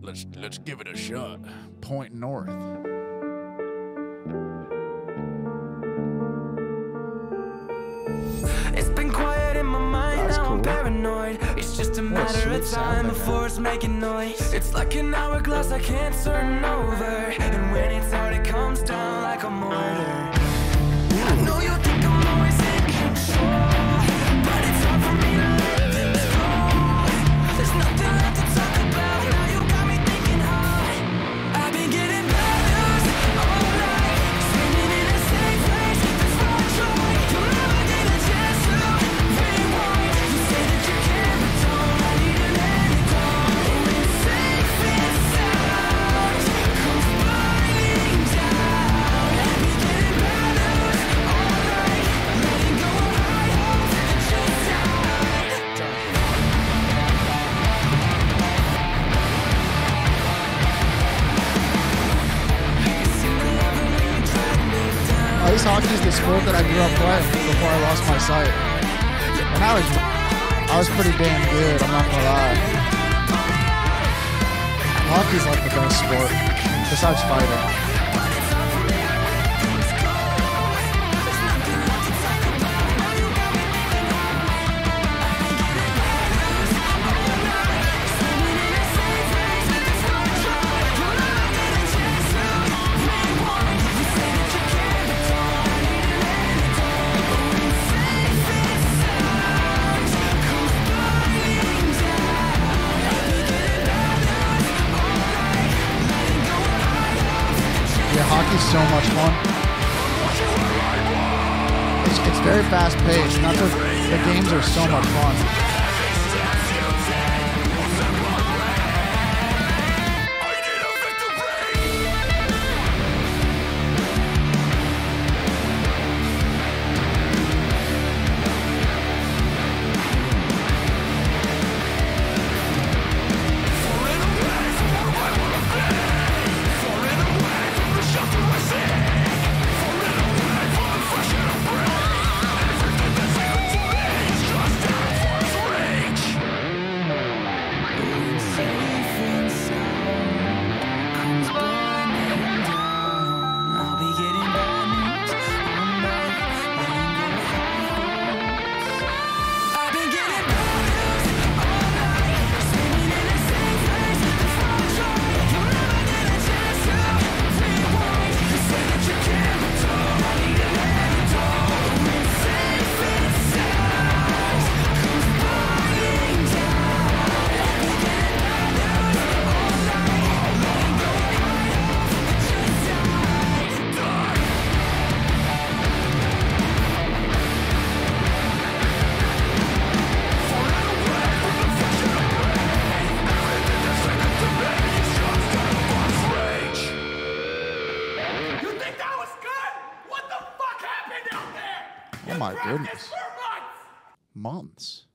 Let's give it a shot. Point north. It's been quiet in my mind, now I'm paranoid. It's just a matter of time before it's making noise. It's like an hourglass I can't turn over, and when it's out it comes down like a mortar. I know you think I'm always in control, but it's hard for me to let this go. There's nothing left to talk about, now you got me thinking hard. I've been getting bad news all night, swimming in a safe place, that's what I try. You'll never get a chance to rewind. You say that you can, but don't. I need an antidote. When safe and sound comes burning down, I've been getting bad news all night, letting go of high hopes that just died. Ice hockey is the sport that I grew up playing before I lost my sight. And I was pretty damn good, I'm not gonna lie. Hockey's like the best sport, besides fighting. Yeah, hockey's so much fun. It's very fast paced, and the games are so much fun. Oh my goodness. Months.